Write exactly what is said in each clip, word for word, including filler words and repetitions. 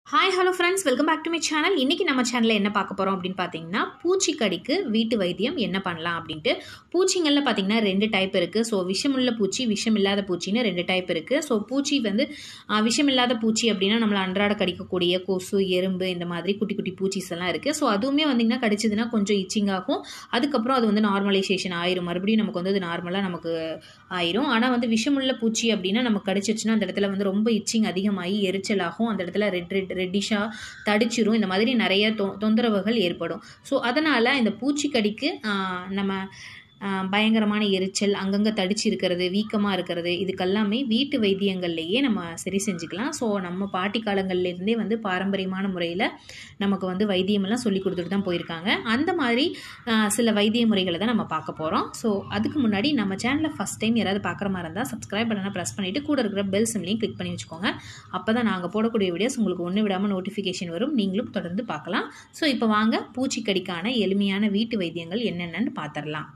Hi hello friends, welcome back to my channel. இன்றைக்கி நம்ம சேனலில் என்ன பார்க்க போகிறோம் அப்படின்னு பார்த்தீங்கன்னா, பூச்சிக்கடிக்கு வீட்டு வைத்தியம் என்ன பண்ணலாம் அப்படின்ட்டு. பூச்சிங்களில் பார்த்தீங்கன்னா ரெண்டு டைப் இருக்குது. ஸோ விஷமுள்ள பூச்சி, விஷம் இல்லாத பூச்சின்னு ரெண்டு டைப் இருக்குது. ஸோ பூச்சி வந்து விஷம் இல்லாத பூச்சி அப்படின்னா நம்மளை அன்றாட கடிக்கக்கூடிய கொசு, எறும்பு, இந்த மாதிரி குட்டி குட்டி பூச்சிஸ் எல்லாம் இருக்குது. ஸோ அதுவுமே வந்திங்கன்னா கடிச்சதுன்னா கொஞ்சம் இச்சிங் ஆகும். அதுக்கப்புறம் அது வந்து நார்மலைசேஷன் ஆயிரும், மறுபடியும் நமக்கு வந்து அது நார்மலாக நமக்கு ஆயிரும். ஆனால் வந்து விஷமுள்ள பூச்சி அப்படின்னா நமக்கு கடிச்சிச்சுன்னா அந்த இடத்துல வந்து ரொம்ப இச்சிங் அதிகமாகி எரிச்சல் ஆகும். அந்த இடத்துல ரெட் ரெட் ரெட்டிஷாக தடிச்சிரும். இந்த மாதிரி நிறைய தொ தொந்தரவுகள் ஏற்படும். ஸோ அதனால் இந்த பூச்சிக்கடிக்கு நம்ம பயங்கரமான எரிச்சல், அங்கங்கே தடிச்சு இருக்கிறது, வீக்கமாக இருக்கிறது, இதுக்கெல்லாமே வீட்டு வைத்தியங்கள்லேயே நம்ம சரி செஞ்சுக்கலாம். ஸோ நம்ம பாட்டி காலங்கள்லேருந்தே வந்து பாரம்பரியமான முறையில் நமக்கு வந்து வைத்தியமெல்லாம் சொல்லி கொடுத்துட்டு தான் போயிருக்காங்க. அந்த மாதிரி சில வைத்திய முறைகளை தான் நம்ம பார்க்க போகிறோம். ஸோ அதுக்கு முன்னாடி நம்ம சேனலில் ஃபஸ்ட் டைம் யாராவது பார்க்குற மாதிரி இருந்தால் சப்ஸ்கிரைப் பண்ணனா ப்ரெஸ் பண்ணிவிட்டு கூட இருக்கிற பெல் சிம்லையும் கிளிக் பண்ணி வச்சுக்கோங்க. அப்போ தான் நாங்கள் போடக்கூடிய வீடியோஸ் உங்களுக்கு ஒன்று விடாமல் நோட்டிஃபிகேஷன் வரும், நீங்களும் தொடர்ந்து பார்க்கலாம். ஸோ இப்போ வாங்க பூச்சிக்கடிக்கான எளிமையான வீட்டு வைத்தியங்கள் என்னென்னு பார்த்துடலாம்.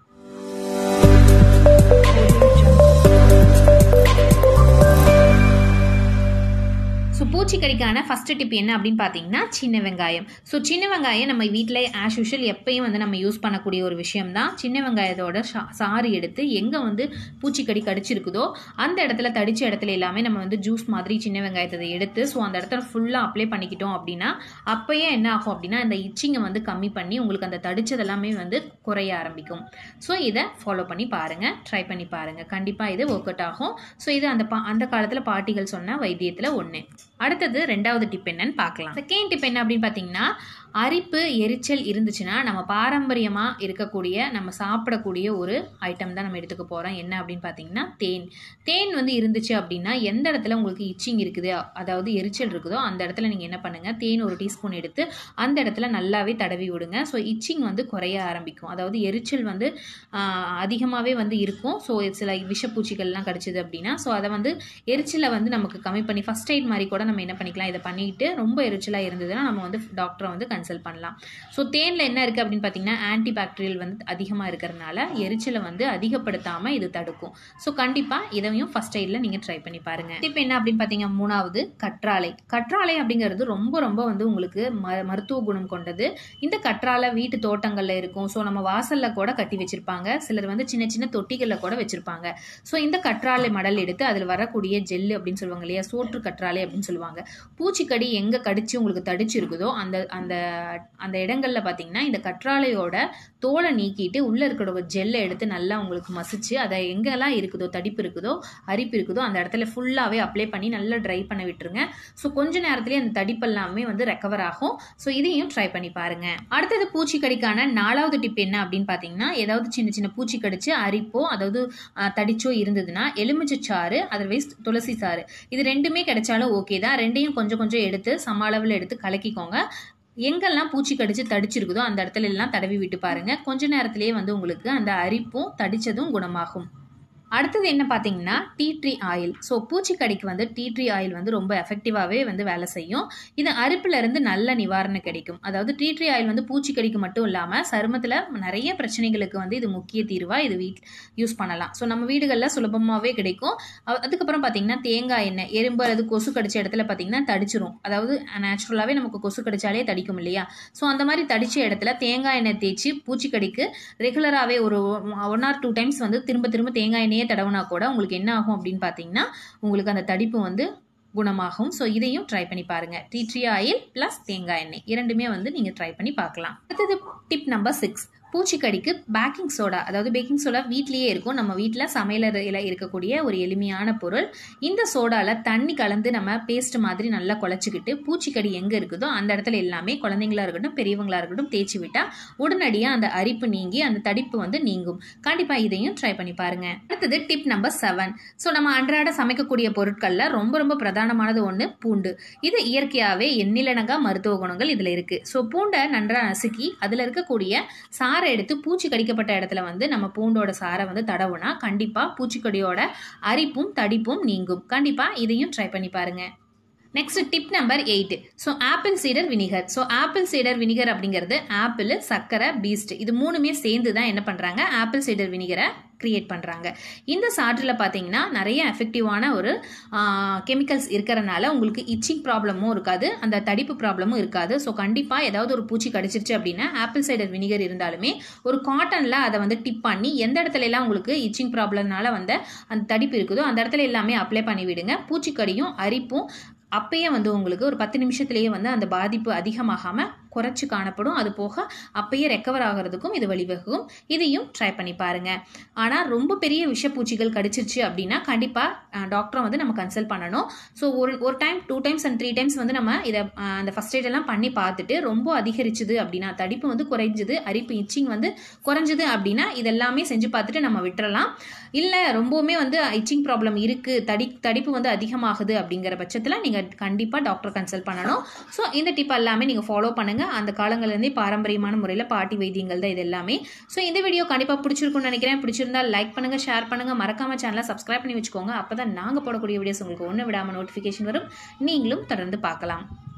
ஸோ பூச்சிக்கடிக்கான ஃபஸ்ட்டு டிப் என்ன அப்படின்னு பார்த்தீங்கன்னா, சின்ன வெங்காயம். ஸோ சின்ன வெங்காயம் நம்ம வீட்டில் ஆஸ் யூஷுவல் எப்பயும் வந்து நம்ம யூஸ் பண்ணக்கூடிய ஒரு விஷயம் தான். சின்ன வெங்காயத்தோட சாறு எடுத்து எங்கே வந்து பூச்சிக்கடி கடிச்சிருக்குதோ அந்த இடத்துல, தடிச்ச இடத்துல எல்லாமே நம்ம வந்து ஜூஸ் மாதிரி சின்ன வெங்காயத்தை எடுத்து ஸோ அந்த இடத்துல ஃபுல்லாக அப்ளை பண்ணிக்கிட்டோம் அப்படின்னா அப்போயே என்ன ஆகும் அப்படின்னா இந்த இச்சிங்கை வந்து கம்மி பண்ணி உங்களுக்கு அந்த தடிச்சதெல்லாமே வந்து குறைய ஆரம்பிக்கும். ஸோ இதை ஃபாலோ பண்ணி பாருங்கள், ட்ரை பண்ணி பாருங்கள், கண்டிப்பாக இது ஒர்க் அவுட் ஆகும். ஸோ இது அந்த பா அந்த காலத்தில் பாட்டிகள் சொன்ன வைத்தியத்தில் ஒன்று. அடுத்தது ரெண்டாவது டிப் என்னன்னு பார்க்கலாம். செகண்ட் டிப் என்ன அப்படின்னு பார்த்தீங்கன்னா, அரிப்பு, எரிச்சல் இருந்துச்சுன்னா நம்ம பாரம்பரியமாக இருக்கக்கூடிய நம்ம சாப்பிடக்கூடிய ஒரு ஐட்டம் தான் நம்ம எடுத்துக்க போகிறோம். என்ன அப்படின்னு பார்த்தீங்கன்னா தேன். தேன் வந்து இருந்துச்சு அப்படின்னா எந்த இடத்துல உங்களுக்கு இச்சிங் இருக்குது, அதாவது எரிச்சல் இருக்குதோ அந்த இடத்துல நீங்கள் என்ன பண்ணுங்கள், தேன் ஒரு டீஸ்பூன் எடுத்து அந்த இடத்துல நல்லாவே தடவி விடுங்க. ஸோ இச்சிங் வந்து குறைய ஆரம்பிக்கும். அதாவது எரிச்சல் வந்து அதிகமாகவே வந்து இருக்கும். ஸோ சில விஷப்பூச்சிகள்லாம் கடிச்சிது அப்படின்னா ஸோ அதை வந்து எரிச்சலை வந்து நமக்கு கம்மி பண்ணி ஃபஸ்ட் எய்ட் மாதிரி கூட நம்ம என்ன பண்ணிக்கலாம், இதை பண்ணிட்டு ரொம்ப எரிச்சலாக இருந்ததுன்னா நம்ம வந்து டாக்டரை வந்து கன்சல்ட் பண்ணலாம். ஸோ தேனில் என்ன இருக்குது அப்படின்னு பார்த்தீங்கன்னா ஆன்டி பாக்டீரியல் வந்து அதிகமாக இருக்கிறதுனால எரிச்சலை வந்து அதிகப்படுத்தாமல் இது தடுக்கும். ஸோ கண்டிப்பாக இதையும் ஃபஸ்ட் எய்டில் நீங்கள் ட்ரை பண்ணி பாருங்கள். இப்போ என்ன அப்படின்னு பார்த்தீங்கன்னா மூணாவது கற்றாழை. கற்றாழை அப்படிங்கிறது ரொம்ப ரொம்ப வந்து உங்களுக்கு ம மருத்துவ குணம் கொண்டது. இந்த கற்றாழை வீட்டு தோட்டங்களில் இருக்கும். ஸோ நம்ம வாசலில் கூட கட்டி வச்சுருப்பாங்க, சிலர் வந்து சின்ன சின்ன தொட்டிகளில் கூட வச்சுருப்பாங்க. ஸோ இந்த கற்றாழை மடல் எடுத்து அதில் வரக்கூடிய ஜெல்லு அப்படின்னு சொல்லுவாங்க இல்லையா, சோற்று கற்றாழை அப்படின்னு சொல்லுவாங்க. பூச்சிக்கடி எங்கே கடிச்சு உங்களுக்கு தடிச்சு இருக்குதோ அந்த அந்த அந்த இடங்கள்ல பார்த்தீங்கன்னா இந்த கற்றாழையோட தோலை நீக்கிட்டு உள்ளே இருக்கிற ஜெல்லை எடுத்து நல்லா உங்களுக்கு மசிச்சு அதை எங்கெல்லாம் இருக்குதோ, தடிப்பு இருக்குதோ, அரிப்பு இருக்குதோ அந்த இடத்துல ஃபுல்லாகவே அப்ளை பண்ணி நல்லா ட்ரை பண்ண விட்டுருங்க. ஸோ கொஞ்ச நேரத்துலேயே அந்த தடிப்பெல்லாமே வந்து ரெக்கவர் ஆகும். ஸோ இதையும் ட்ரை பண்ணி பாருங்க. அடுத்தது பூச்சிக்கடிக்கான நாலாவது டிப் என்ன அப்படின்னு பார்த்தீங்கன்னா, ஏதாவது சின்ன சின்ன பூச்சி கடிச்சு அரிப்போ அதாவது தடிச்சோ இருந்ததுன்னா எலுமிச்சை சாறு, அதர்வைஸ் துளசி சாறு, இது ரெண்டுமே கிடைச்சாலும் ஓகே தான். ரெண்டையும் கொஞ்சம் கொஞ்சம் எடுத்து சம அளவில் எடுத்து கலக்கிக்கோங்க. எங்கெல்லாம் பூச்சி கடிச்சு தடிச்சிருக்குதோ அந்த இடத்துல எல்லாம் தடவி விட்டு பாருங்க. கொஞ்ச நேரத்திலேயே வந்து உங்களுக்கு அந்த அரிப்பும் தடிச்சதும் குணமாகும். அடுத்தது என்ன பார்த்தீங்கன்னா டீ ட்ரீ ஆயில். ஸோ பூச்சிக்கடிக்கு வந்து டீ ட்ரீ ஆயில் வந்து ரொம்ப எஃபெக்டிவாகவே வந்து வேலை செய்யும். இது அரிப்பிலிருந்து நல்ல நிவாரணம் கிடைக்கும். அதாவது டீ ட்ரீ ஆயில் வந்து பூச்சிக்கடிக்கு மட்டும் இல்லாமல் சருமத்தில் நிறைய பிரச்சனைகளுக்கு வந்து இது முக்கிய தீர்வாக இது வீட் யூஸ் பண்ணலாம். ஸோ நம்ம வீடுகளில் சுலபமாகவே கிடைக்கும். அதுக்கப்புறம் பார்த்தீங்கன்னா தேங்காய் எண்ணெய். எறும்பு அல்லது கொசு கடிச்ச இடத்துல பார்த்தீங்கன்னா தடிச்சிரும். அதாவது நேச்சுரலாகவே நமக்கு கொசு கடிச்சாலே தடிக்கும் இல்லையா. ஸோ அந்த மாதிரி தடிச்ச இடத்துல தேங்காய் எண்ணெய் தேய்ச்சி பூச்சிக்கடிக்கு ரெகுலராகவே ஒரு ஒன் ஆர் டூ டைம்ஸ் வந்து திரும்ப திரும்ப தேங்காய் எண்ணெய் தடவுனா கூட உங்களுக்கு என்ன ஆகும் அப்படின்னு பார்த்தீங்கன்னா உங்களுக்கு அந்த தடிப்பு வந்து குணமாகும். ஸோ இதையும் ட்ரை பண்ணி பாருங்க. டீ ட்ரீ ஆயில் பிளஸ் தேங்காய் எண்ணெய் இரண்டுமே வந்து நீங்க ட்ரை பண்ணி பார்க்கலாம். அடுத்தது டிப் நம்பர் சிக்ஸ். பூச்சிக்கடிக்கு பேக்கிங் சோடா, அதாவது பேக்கிங் சோடா வீட்லேயே இருக்கும். நம்ம வீட்டில் சமையலறையில் இருக்கக்கூடிய ஒரு எளிமையான பொருள். இந்த சோடாவில் தண்ணி கலந்து நம்ம பேஸ்ட் மாதிரி நல்லா குழச்சிக்கிட்டு பூச்சிக்கடி எங்கே இருக்குதோ அந்த இடத்துல எல்லாமே குழந்தைங்களா இருக்கட்டும் பெரியவங்களா இருக்கட்டும் தேய்ச்சி விட்டால் உடனடியாக அந்த அரிப்பு நீங்கி அந்த தடிப்பு வந்து நீங்கும். கண்டிப்பாக இதையும் ட்ரை பண்ணி பாருங்க. அடுத்தது டிப் நம்பர் செவன். ஸோ நம்ம அன்றாட சமைக்கக்கூடிய பொருட்களில் ரொம்ப ரொம்ப பிரதானமானது ஒன்று பூண்டு. இது இயற்கையாகவே எண்ணிலடங்கா மருத்துவ குணங்கள் இதில் இருக்குது. ஸோ பூண்டை நன்றாக நசுக்கி அதில் இருக்கக்கூடிய சாரை எடுத்து பூச்சி கடிக்கப்பட்ட இடத்துல வந்து நம்ம பூண்டோட சாரை வந்து தடவுனா கண்டிப்பா பூச்சிக்கடியோட அரிப்பும் தடிப்பும் நீங்கும். கண்டிப்பா இதையும் ட்ரை பண்ணி பாருங்க. Next tip number eight. So apple cider vinegar. So apple cider vinegar அப்படிங்கிறது ஆப்பிள், சர்க்கரை, பீஸ்ட் இது மூணுமே சேர்ந்து தான் என்ன பண்ணுறாங்க ஆப்பிள் சீடர் வினிகரை கிரியேட் பண்ணுறாங்க. இந்த சாற்றில் பார்த்தீங்கன்னா நிறைய எஃபெக்டிவான ஒரு கெமிக்கல்ஸ் இருக்கிறனால உங்களுக்கு இச்சிங் ப்ராப்ளமும் இருக்காது, அந்த தடிப்பு ப்ராப்ளமும் இருக்காது. ஸோ கண்டிப்பாக ஏதாவது ஒரு பூச்சி கடிச்சிருச்சு அப்படின்னா ஆப்பிள் சைடர் வினிகர் இருந்தாலுமே ஒரு காட்டனில் அதை வந்து டிப் பண்ணி எந்த இடத்துல எல்லாம் உங்களுக்கு இச்சிங் ப்ராப்ளம்னால வந்து அந்த தடிப்பு இருக்குதோ அந்த இடத்துல எல்லாமே அப்ளை பண்ணி விடுங்க. பூச்சிக்கடியும் அரிப்பும் அப்பயே வந்து உங்களுக்கு ஒரு பத்து நிமிஷத்துலேயே வந்து அந்த பாதிப்பு அதிகமாகாமல் குறைச்சி காணப்படும். அது போக அப்பயே ரெக்கவர் ஆகிறதுக்கும் இது வழிவகுக்கும். இதையும் ட்ரை பண்ணி பாருங்க. ஆனால் ரொம்ப பெரிய விஷப்பூச்சிகள் கடிச்சிருச்சு அப்படின்னா கண்டிப்பாக டாக்டரை வந்து நம்ம கன்சல்ட் பண்ணணும். ஸோ ஒரு ஒரு time two times and three times வந்து நம்ம இதை அந்த ஃபர்ஸ்ட் எய்ட் எல்லாம் பண்ணி பார்த்துட்டு ரொம்ப அதிகரிச்சுது அப்படின்னா, தடிப்பு வந்து குறைஞ்சுது, அரிப்பு இச்சிங் வந்து குறைஞ்சுது அப்படின்னா இதெல்லாமே செஞ்சு பார்த்துட்டு நம்ம விட்டுறலாம். இல்லை ரொம்பவுமே வந்து இச்சிங் ப்ராப்ளம் இருக்குது, தடி தடிப்பு வந்து அதிகமாகுது அப்படிங்கிற பட்சத்தில் நீங்கள் கண்டிப்பாக டாக்டர் கன்சல்ட் பண்ணணும். ஸோ இந்த டிப் எல்லாமே நீங்கள் ஃபாலோ பண்ணுங்கள். அந்த காலங்கள்லேருந்தே பாரம்பரியமான முறையில் பாட்டி வைத்தியங்கள் தான் இது எல்லாமே. ஸோ இந்த வீடியோ கண்டிப்பாக பிடிச்சிருக்கும்னு நினைக்கிறேன். பிடிச்சிருந்தா லைக் பண்ணுங்கள், ஷேர் பண்ணுங்கள், மறக்காம சேனலை சப்ஸ்கிரைப் பண்ணி வச்சுக்கோங்க. அப்போ தான் நாங்கள் போடக்கூடிய வீடியோஸ் உங்களுக்கு ஒன்று விடாமல் நோட்டிஃபிகேஷன் வரும், நீங்களும் தொடர்ந்து பார்க்கலாம்.